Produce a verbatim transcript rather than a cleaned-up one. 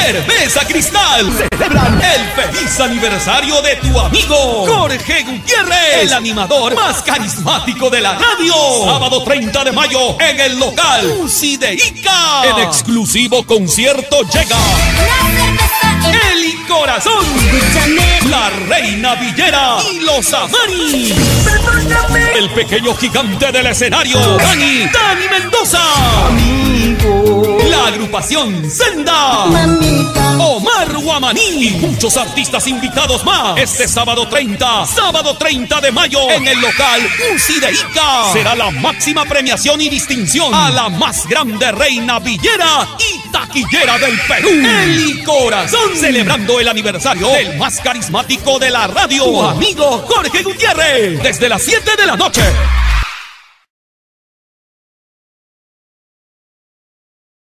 Cerveza Cristal celebran el feliz aniversario de tu amigo Jorge Gutiérrez, el animador más carismático de la radio. Sábado treinta de mayo en el local Uzi de Ica. En exclusivo concierto llega El Corazón, La Reina Villera y Los Amari. El pequeño gigante del escenario, Dani, Dani Mendoza. Amigo. La agrupación Senda, Mamita, Omar Guamaní y muchos artistas invitados más. Este sábado treinta, sábado treinta de mayo en el local Uzi de Ica. Será la máxima premiación y distinción a la más grande reina villera y taquillera del Perú. El Corazón, celebrando el aniversario del más carismático de la radio, tu amigo Jorge Gutiérrez, desde las siete de la noche.